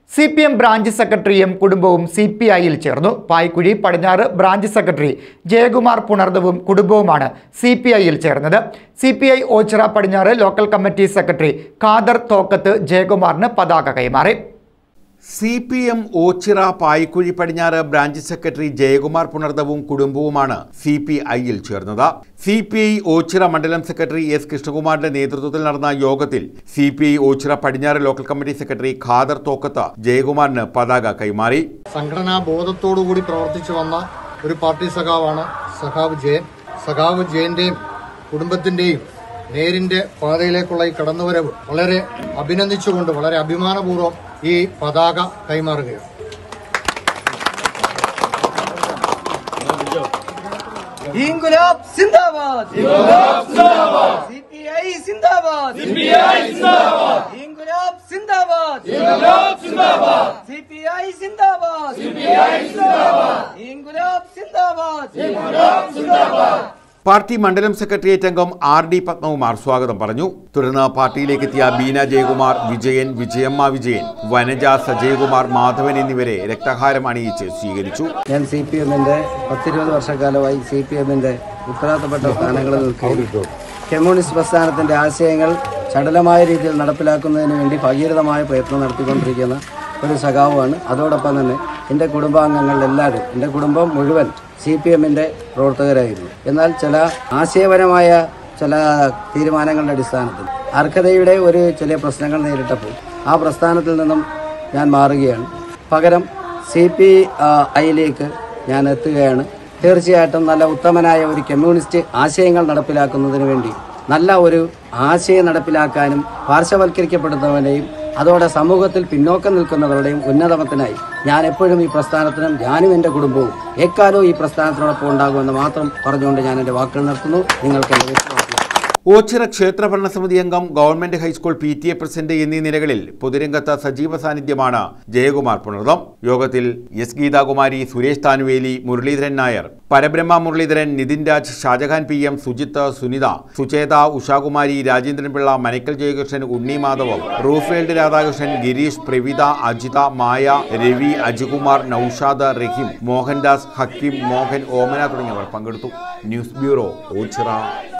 CPM branch സെക്രട്ടറിയും കുടുംബവും CPIയിൽ ചേർന്നു. പായ്ക്കുഴി പടിഞ്ഞാറ് ബ്രാഞ്ച് സെക്രട്ടറി ജയകുമാർ പുണർദവും കുടുംബവുമാണ് CPIയിൽ ചേർന്നത്. CPI ഓച്ചിറ പടിഞ്ഞാറ് local committee secretary Khader Thokkath ജയകുമാറിന് പതാക കൈമാറി. CPM ഓച്ചിറ പായ്ക്കുഴി പടിഞ്ഞാറ് ബ്രാഞ്ച് സെക്രട്ടറി ജയകുമാർ പുണർദവും കുടുംബവുമാണ് CPIയിൽ ചേർന്നത്. CPI ഓച്ചിറ മണ്ഡലം സെക്രട്ടറി S കൃഷ്ണകുമാറിന്റെ നേതൃത്വത്തിൽ നടന്ന യോഗത്തിൽ CPI ഓച്ചിറ പടിഞ്ഞാറ് local committee secretary Khader Thokkath ജയകുമാറിന് പതാക കൈമാറി. സംഘടനാ ബോധത്തോടുകൂടി പ്രവർത്തിച്ചു വന്ന ഒരു പാർട്ടി സഖാവാണ് സഖാവ് ജയൻ. സഖാവ് ജയന്റെയും കുടുംബത്തിന്റെയും നേരിന്റെ പാതയിലേക്കുള്ള ഈ കടന്നുവരവ് വളരെ അഭിനന്ദിച്ചുകൊണ്ട് വളരെ അഭിമാനപൂർവ്വം ഈ പതാക കൈമാറുകയാണ്. ഇൻകുലാബ് സിന്ദാബാദ്, CPI സിന്ദാബാദ്, ഇൻകുലാബ് സിന്ദാബാദ്, CPI സിന്ദാബാദ്, ഇൻകുലാബ് സിന്ദാബാദ്. പാർട്ടി മണ്ഡലം സെക്രട്ടേറിയറ്റ് അംഗം RD പത്മകുമാർ സ്വാഗതം പറഞ്ഞു. തുടർന്ന് പാർട്ടിയിലേക്ക് എത്തിയ ബീന ജയകുമാർ, വിജയൻ, വിജയമ്മ വിജയൻ, വനജ, സജയകുമാർ, മാധവൻ എന്നിവരെ രക്തഹാരം അണിയിച്ച് സ്വീകരിച്ചു. ഞാൻ CPMന്റെ 10-20 വർഷക്കാലമായി CPMന്റെ ഉത്തരവാദിത്തപ്പെട്ട സ്ഥാനങ്ങളിൽ നിൽക്കുകയും കമ്മ്യൂണിസ്റ്റ് പ്രസ്ഥാനത്തിന്റെ ആശയങ്ങൾ ചടുലമായ രീതിയിൽ നടപ്പിലാക്കുന്നതിന് വേണ്ടി ഭഗീരഥമായ പ്രയത്നം നടത്തിക്കൊണ്ടിരിക്കുന്ന ഒരു സഖാവാണ്. അതോടൊപ്പം തന്നെ എൻ്റെ കുടുംബാംഗങ്ങളെല്ലാവരും, എൻ്റെ കുടുംബം മുഴുവൻ CPMന്റെ പ്രവർത്തകരായിരുന്നു. എന്നാൽ ചില ആശയപരമായ ചില തീരുമാനങ്ങളുടെ അടിസ്ഥാനത്തിൽ അർഹതയുടെ ചില പ്രശ്നങ്ങൾ നേരിട്ടപ്പോൾ ആ പ്രസ്ഥാനത്തിൽ നിന്നും ഞാൻ മാറുകയാണ്. പകരം CPIയിലേക്ക് ഞാൻ എത്തുകയാണ്. തീർച്ചയായിട്ടും നല്ല ഉത്തമനായ ഒരു കമ്മ്യൂണിസ്റ്റ് ആശയങ്ങൾ നടപ്പിലാക്കുന്നതിന് വേണ്ടി നല്ല ഒരു ആശയം നടപ്പിലാക്കാനും പാർശ്വവൽക്കരിക്കപ്പെടുന്നവരെയും അതോടെ സമൂഹത്തിൽ പിന്നോക്കം നിൽക്കുന്നവരുടെയും ഉന്നതമത്തിനായി ഞാൻ എപ്പോഴും ഈ പ്രസ്ഥാനത്തിനും ഞാനും എൻ്റെ കുടുംബവും എക്കാലവും ഈ പ്രസ്ഥാനത്തിനോടൊപ്പം ഉണ്ടാകുമെന്ന് മാത്രം പറഞ്ഞുകൊണ്ട് ഞാൻ എൻ്റെ വാക്കുകൾ നിർത്തുന്നു. നിങ്ങൾക്ക് എൻ്റെ വ്യക്തിഗത ഓച്ചിറ ക്ഷേത്ര ഭരണസമിതി അംഗം, ഗവൺമെന്റ് ഹൈസ്കൂൾ PTA പ്രസിഡന്റ് എന്നീ നിലകളിൽ പൊതുരംഗത്ത് സജീവ സാന്നിധ്യമാണ് ജയകുമാർ പുണർദം. യോഗത്തിൽ S ഗീതാകുമാരി, സുരേഷ് താനുവേലി, മുരളീധരൻ നായർ, പരബ്രഹ്മ മുരളീധരൻ, നിതിൻ രാജ്, ഷാജഹാൻ PM, സുജിത്ത്, സുനിത, സുചേത, ഉഷാകുമാരി, രാജേന്ദ്രൻ പിള്ള, മനക്കൽ ജയകൃഷ്ണൻ, ഉണ്ണി മാധവം, റൂഫേൽഡ് രാധാകൃഷ്ണൻ, ഗിരീഷ്, പ്രവിത, അജിത, മായ, രവി, അജികുമാർ, നൌഷാദ്, റഹീം, മോഹൻദാസ്, ഹക്കീം, മോഹൻ, ഓമന തുടങ്ങിയവർ പങ്കെടുത്തു. News bureau, Ochira.